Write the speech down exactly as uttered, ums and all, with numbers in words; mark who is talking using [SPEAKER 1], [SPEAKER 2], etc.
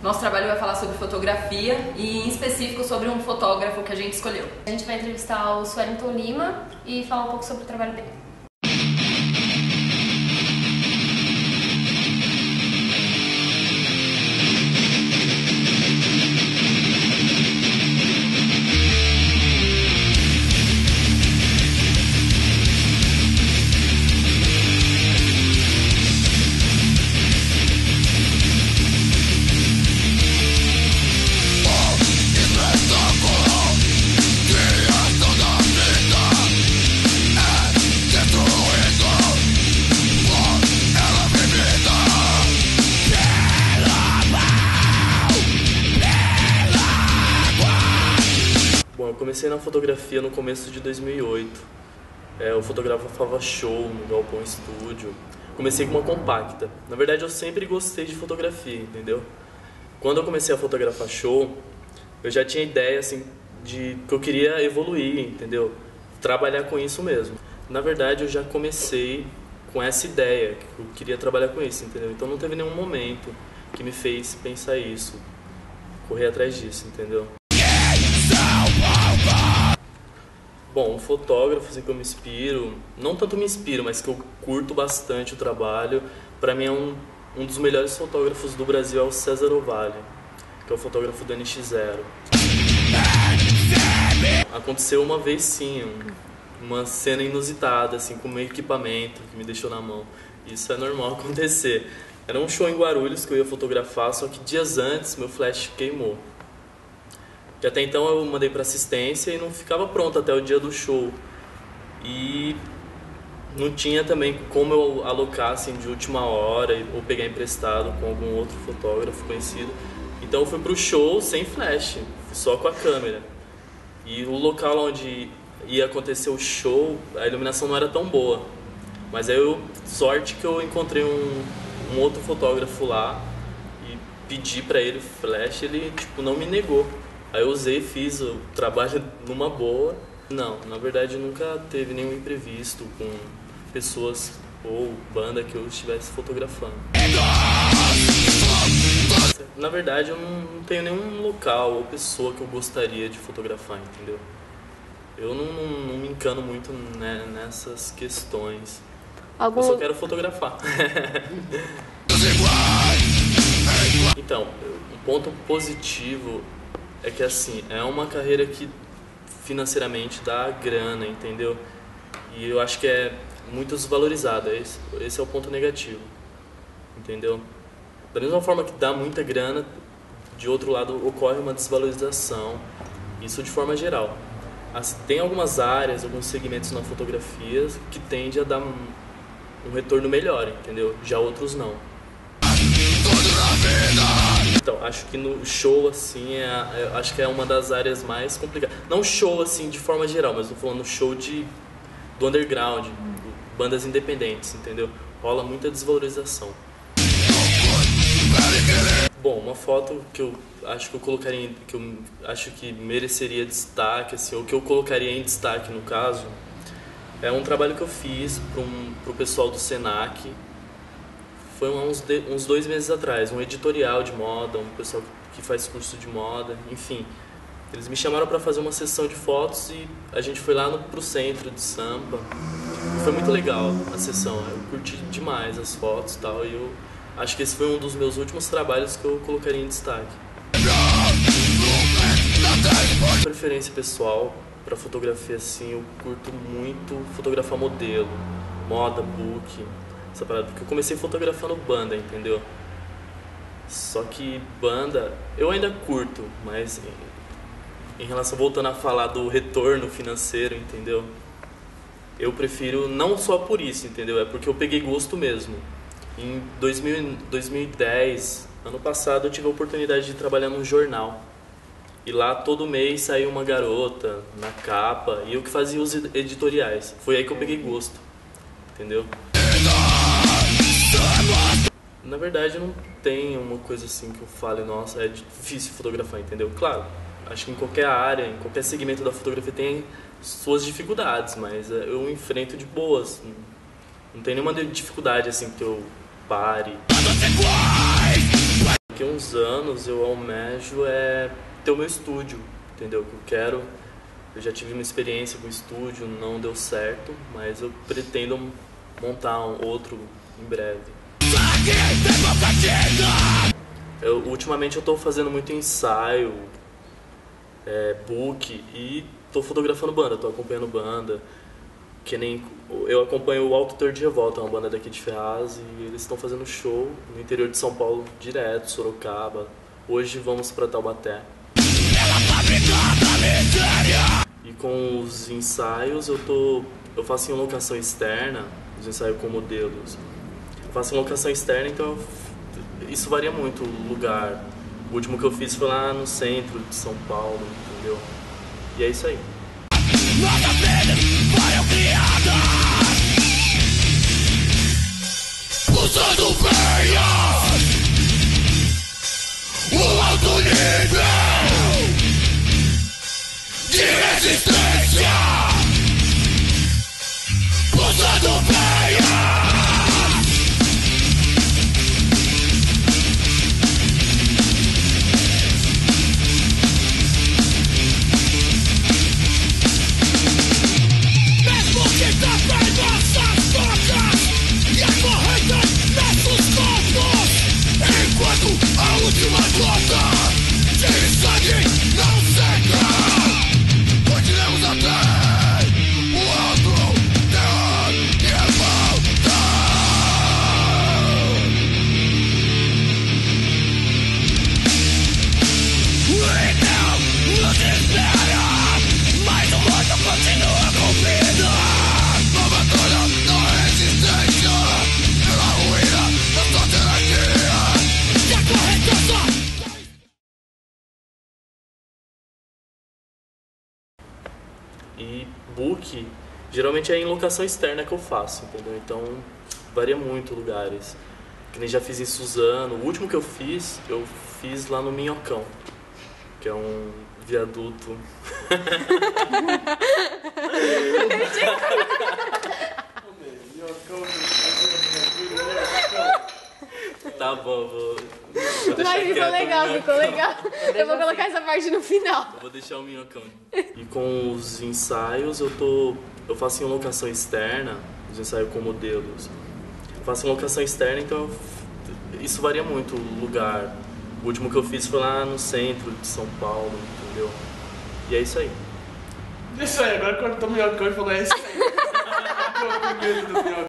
[SPEAKER 1] Nosso trabalho vai falar sobre fotografia e em específico sobre um fotógrafo que a gente escolheu.
[SPEAKER 2] A gente vai entrevistar o Swellington Lima e falar um pouco sobre o trabalho dele.
[SPEAKER 3] Bom, eu comecei na fotografia no começo de dois mil e oito. É, eu fotografava show no Galpão Estúdio. Comecei com uma compacta. Na verdade, eu sempre gostei de fotografia, entendeu? Quando eu comecei a fotografar show, eu já tinha ideia assim de que eu queria evoluir, entendeu? Trabalhar com isso mesmo. Na verdade, eu já comecei com essa ideia, que eu queria trabalhar com isso, entendeu? Então não teve nenhum momento que me fez pensar isso, correr atrás disso, entendeu? Bom, um fotógrafo assim, que eu me inspiro, não tanto me inspiro, mas que eu curto bastante o trabalho, para mim é um, um dos melhores fotógrafos do Brasil, é o César Ovalle, que é o fotógrafo do N X zero. Aconteceu uma vez sim, um, uma cena inusitada, assim, com o meu equipamento que me deixou na mão. Isso é normal acontecer. Era um show em Guarulhos que eu ia fotografar, só que dias antes meu flash queimou. Que até então eu mandei para assistência e não ficava pronto até o dia do show. E não tinha também como eu alocar assim, de última hora ou pegar emprestado com algum outro fotógrafo conhecido. Então eu fui pro show sem flash, só com a câmera. E o local onde ia acontecer o show, a iluminação não era tão boa. Mas aí eu, sorte que eu encontrei um, um outro fotógrafo lá e pedi para ele flash, ele tipo, não me negou. Aí eu usei, fiz o trabalho numa boa. Não, na verdade nunca teve nenhum imprevisto com pessoas ou banda que eu estivesse fotografando. Na verdade eu não tenho nenhum local ou pessoa que eu gostaria de fotografar, entendeu? Eu não, não, não me encano muito né, nessas questões. Algum... Eu só quero fotografar. Então, um ponto positivo é que assim, é uma carreira que financeiramente dá grana, entendeu? E eu acho que é muito desvalorizada, esse, esse é o ponto negativo, entendeu? Da mesma forma que dá muita grana, de outro lado ocorre uma desvalorização, isso de forma geral. As, tem algumas áreas, alguns segmentos na fotografia que tendem a dar um, um retorno melhor, entendeu? Já outros não. Então, acho que no show, assim, é, acho que é uma das áreas mais complicadas. Não show, assim, de forma geral, mas estou falando show de, do underground, bandas independentes, entendeu? Rola muita desvalorização. Bom, uma foto que eu acho que eu colocaria, que eu acho que mereceria destaque, assim, ou que eu colocaria em destaque, no caso, é um trabalho que eu fiz para um, pro pessoal do Senac. Foi uns, de, uns dois meses atrás, um editorial de moda, um pessoal que faz curso de moda, enfim. Eles me chamaram para fazer uma sessão de fotos e a gente foi lá no, pro centro de Sampa. Foi muito legal a sessão, eu curti demais as fotos e tal, e eu acho que esse foi um dos meus últimos trabalhos que eu colocaria em destaque. Preferência pessoal para fotografia, assim, eu curto muito fotografar modelo, moda, book, essa parada, porque eu comecei fotografando banda, entendeu? Só que banda, eu ainda curto, mas em, em relação, voltando a falar do retorno financeiro, entendeu? Eu prefiro, não só por isso, entendeu? É porque eu peguei gosto mesmo. Em dois mil, dois mil e dez, ano passado, eu tive a oportunidade de trabalhar num jornal. E lá todo mês saía uma garota na capa e eu que fazia os editoriais. Foi aí que eu peguei gosto, entendeu? Na verdade não tem uma coisa assim que eu fale, nossa, é difícil fotografar, entendeu? Claro, acho que em qualquer área, em qualquer segmento da fotografia tem suas dificuldades, mas eu enfrento de boas. Não tem nenhuma dificuldade assim que eu pare. daqui a uns anos eu almejo é ter o meu estúdio, entendeu? Que eu quero, eu já tive uma experiência com o estúdio, não deu certo, mas eu pretendo montar um outro em breve. Eu, ultimamente eu estou fazendo muito ensaio, é, book e estou fotografando banda, estou acompanhando banda. Que nem eu acompanho o Alto Teor de Revolta, uma banda daqui de Ferraz, e eles estão fazendo show no interior de São Paulo direto, Sorocaba. Hoje vamos para Taubaté. E com os ensaios eu tô eu faço em locação externa, os ensaios com modelos. Eu faço em locação externa, então eu, isso varia muito o lugar. O último que eu fiz foi lá no centro de São Paulo, entendeu? E é isso aí. Nada deles foram criadas usando veias, um alto nível de resistência, usando veias. A última gota de sangue não seca. Continuemos até o alto Teor de Revolta. Então nos espera, mas o mundo continua com vida. Uma batalha da resistência pela ruína da soberania. E book, geralmente é em locação externa que eu faço, entendeu? Então varia muito lugares. Que nem já fiz em Suzano. O último que eu fiz, eu fiz lá no Minhocão, que é um viaduto. Tá bom, vou, vou deixar
[SPEAKER 2] Mas ficou legal, ficou legal. Eu vou colocar essa parte no final.
[SPEAKER 3] Eu vou deixar o Minhocão. E com os ensaios eu tô. Eu faço em locação externa, os ensaios com modelos. Eu faço em locação externa, então eu, isso varia muito o lugar. O último que eu fiz foi lá no centro de São Paulo, entendeu? E é isso aí.
[SPEAKER 4] Isso aí, agora cortou o Minhocão e falou, é isso aí.